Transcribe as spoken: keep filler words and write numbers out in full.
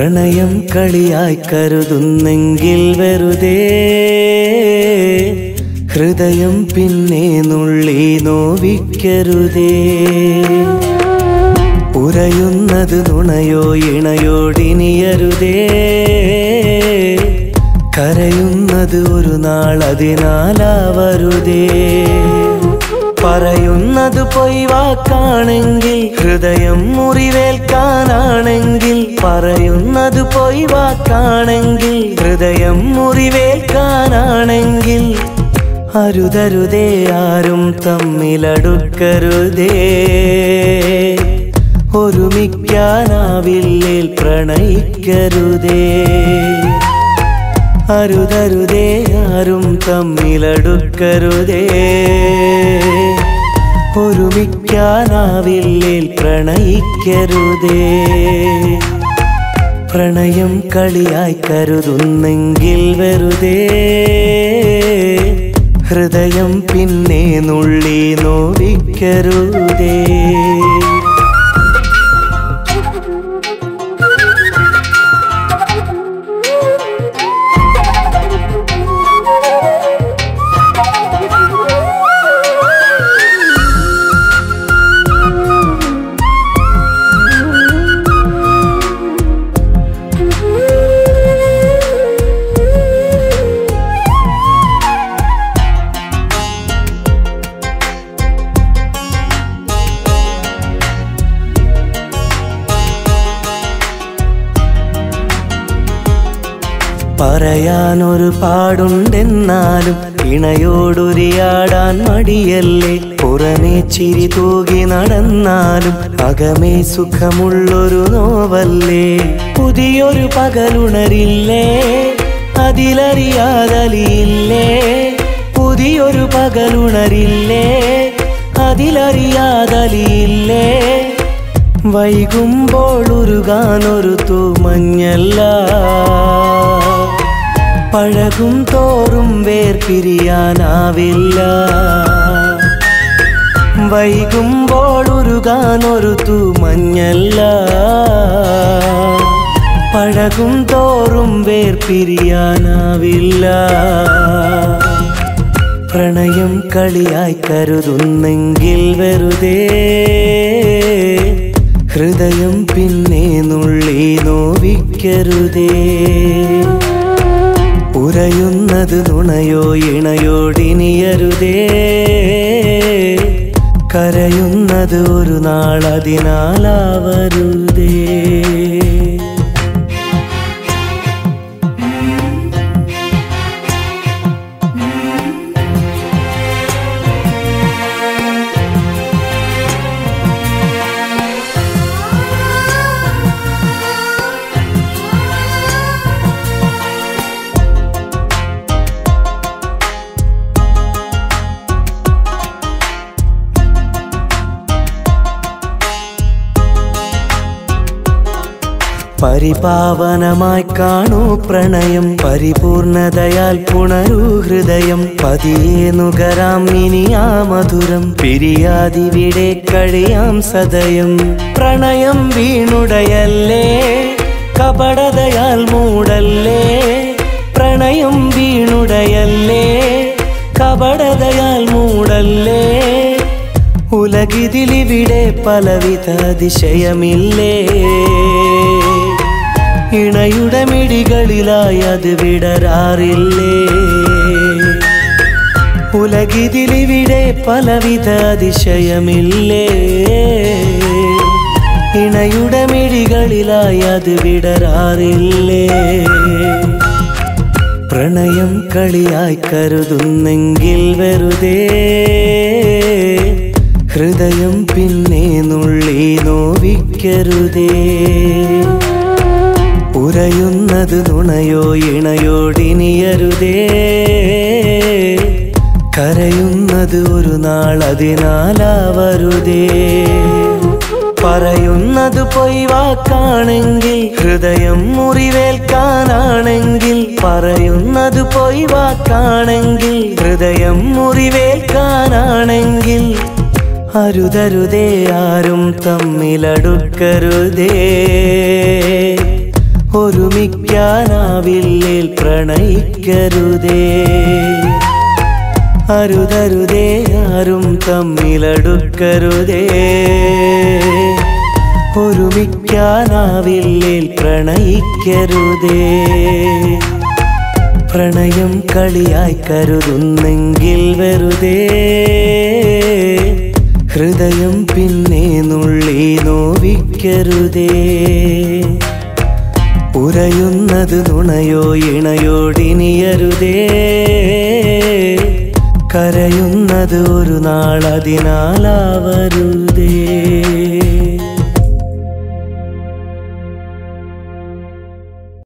പ്രണയം കളിയായി കരുതുന്നെങ്കിൽ വെറുതെ ഹൃദയം പിന്നെ നുള്ളി നോവിക്കരുതേ. ഉരയുന്നത് നുണയോ ഇണയോടിനിയരുതേ, കരയുന്നത് ഒരു നാൾ അതിനാലാവരുതേ. പറയുന്നത് പൊയ് വാക്കാണെങ്കിൽ ഹൃദയം മുറിവേൽക്കാനാണെങ്കിൽ, പറയുന്നത് പൊയ് വാക്കാണെങ്കിൽ ഹൃദയം മുറിവേൽക്കാനാണെങ്കിൽ, അരുതരുതേ ആരും തമ്മിലടുക്കരുതേ. ഒരുമിക്കാനാവില്ലേൽ പ്രണയിക്കരുതേ. അരുതരുതേ ആരും തമ്മിലടുക്കരുതേ. ഒരുമിക്കാനാവില്ലേൽ പ്രണയിക്കരുതേ. പ്രണയം കളിയായി കരുതുന്നെങ്കിൽ വെറുതെ ഹൃദയം പിന്നെ നുള്ളി നോവിക്കരുതേ. പറയാനൊരു പാടുണ്ടെന്നാലും ഇണയോടുരിയാടാൻ മടിയല്ലേ. പുറമേ ചിരി തൂകി നടന്നാലും അകമേ സുഖമുള്ളൊരു നോവല്ലേ. പുതിയൊരു പകലുണരില്ലേ, അതിലറിയാതലിയില്ലേ. പുതിയൊരു പകലുണരില്ലേ, അതിലറിയാതലിയില്ലേ. വൈകുമ്പോൾ ഉരുകാനൊരു തൂമഞ്ഞല്ല, പഴകും തോറും വേർപിരിയാനാവില്ല. വൈകുമ്പോൾ ഉരുകാനൊരു തൂമഞ്ഞല്ല, പഴകും തോറും വേർപിരിയാനാവില്ല. പ്രണയം കളിയായി കരുതുന്നെങ്കിൽ വെറുതെ ഹൃദയം പിന്നെ നുള്ളി നോവിക്കരുതേ. ഉരയുന്നത് നുണയോ ഇണയോടിനിയരുതേ, കരയുന്നത് ഒരു നാൾ അതിനാലാവരുതേ. പരിപാവനമായി കാണൂ പ്രണയം, പരിപൂർണതയാൽ പുണരൂ ഹൃദയം. പതിയെ നുകരാം ഇനി ആ മധുരം, പിരിയാതിവിടെ കഴിയാം സദയം. പ്രണയം വീണുടയല്ലേ, കപടതയാൽ മൂടല്ലേ. പ്രണയം വീണുടയല്ലേ, കപടതയാൽ മൂടല്ലേ. ഉലകിതിലിവിടെ പലവിധ അതിശയമില്ലേ. ഇണയുടെ മിടികളിലായി അത് വിടരാറില്ലേ. ഉലകിതിലിവിടെ പലവിധ അതിശയമില്ലേ. ഇണയുടെ മിടികളിലായി അത് വിടരാറില്ലേ. പ്രണയം കളിയായി കരുതുന്നെങ്കിൽ വെറുതെ ഹൃദയം പിന്നെ നുള്ളി നോവിക്കരുതേ. ഉരയുന്നത് നുണയോ ഇണയോടിനിയരുതേ, കരയുന്നത് ഒരു നാൾ അതിനാലാവരുതേ. പറയുന്നത് പൊയ് വാക്കാണെങ്കിൽ ഹൃദയം മുറിവേൽക്കാനാണെങ്കിൽ, പറയുന്നത് പൊയ് വാക്കാണെങ്കിൽ ഹൃദയം മുറിവേൽക്കാനാണെങ്കിൽ, അരുതരുതേ ആരും തമ്മിലടുക്കരുതേ. ഒരുമിക്കാനാവില്ലേൽ പ്രണയിക്കരുതേ. അരുതരുതേ ആരും തമ്മിലടുക്കരുതേ. ഒരുമിക്കാനാവില്ലേൽ പ്രണയിക്കരുതേ. പ്രണയം കളിയായി കരുതുന്നെങ്കിൽ വെറുതെ ഹൃദയം പിന്നെ നുള്ളി നോവിക്കരുതേ. ഉരയുന്നത് നുണയോ ഇണയോടിനിയരുതേ. കരയുന്നത് ഒരു നാളതിനാലാവരുതേ.